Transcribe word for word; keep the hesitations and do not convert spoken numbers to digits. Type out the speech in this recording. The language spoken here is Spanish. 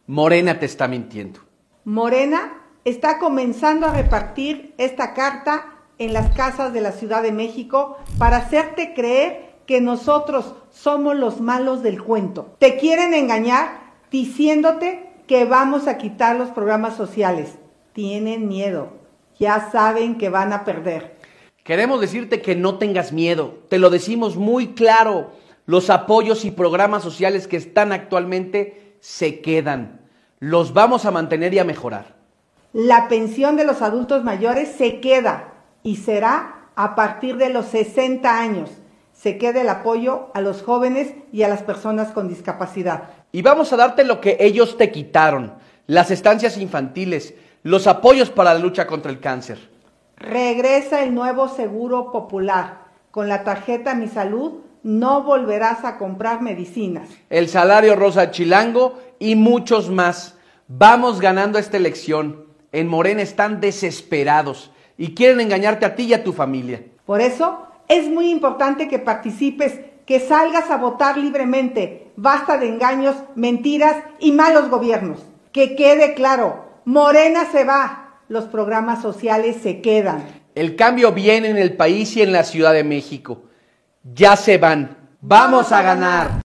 Morena te está mintiendo. Morena está comenzando a repartir esta carta en las casas de la Ciudad de México para hacerte creer que nosotros somos los malos del cuento. Te quieren engañar diciéndote que vamos a quitar los programas sociales. Tienen miedo, ya saben que van a perder. Queremos decirte que no tengas miedo, te lo decimos muy claro. Los apoyos y programas sociales que están actualmente se quedan. Los vamos a mantener y a mejorar. La pensión de los adultos mayores se queda y será a partir de los sesenta años. Se queda el apoyo a los jóvenes y a las personas con discapacidad. Y vamos a darte lo que ellos te quitaron, las estancias infantiles, los apoyos para la lucha contra el cáncer. Regresa el nuevo seguro popular. Con la tarjeta Mi Salud no volverás a comprar medicinas. El salario rosa chilango y muchos más. Vamos ganando esta elección. En Morena están desesperados y quieren engañarte a ti y a tu familia. Por eso es muy importante que participes, que salgas a votar libremente. Basta de engaños, mentiras y malos gobiernos. Que quede claro, Morena se va. Los programas sociales se quedan. El cambio viene en el país y en la Ciudad de México. Ya se van. ¡Vamos a ganar!